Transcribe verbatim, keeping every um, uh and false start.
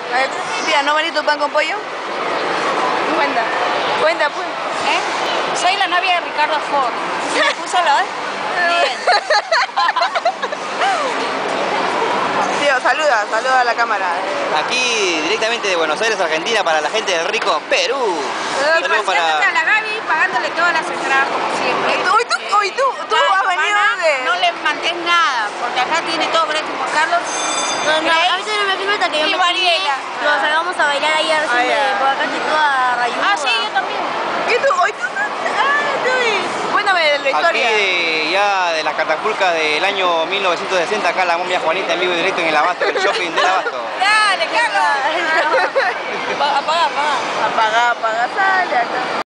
A ver, tía, ¿no venís tu pan con pollo? Cuenta, cuenta pues. ¿Eh? Soy la novia de Ricardo Ford. ¿Se me puso la voz? Bien. Tío, saluda, saluda a la cámara. Aquí directamente de Buenos Aires, Argentina, para la gente del rico Perú. Y Saludos paseándote a para... la Gaby, pagándole todas las entradas como siempre. Hoy tú, hoy tú, tú Ah, has venido Giovanna, de... no le mantés nada, porque acá tiene todo gratis Juan Carlos. No, no, Grace a veces no me hace falta que yo y me Mariela. filme. Nos salgamos a bailar ahí a ver si Ah, me... ya. Por acá estoy toda rayuda. Ah, sí, yo también. ¿Qué tú? Hoy tú... Ah, tú... Cuéntame de la Aquí historia. de, ya de las catapulcas del año mil novecientos sesenta, acá la momia Juanita en vivo y directo en el Abasto, el shopping del Abasto. Dale, Carlos. Apaga, apaga. Apaga, apaga, sale acá.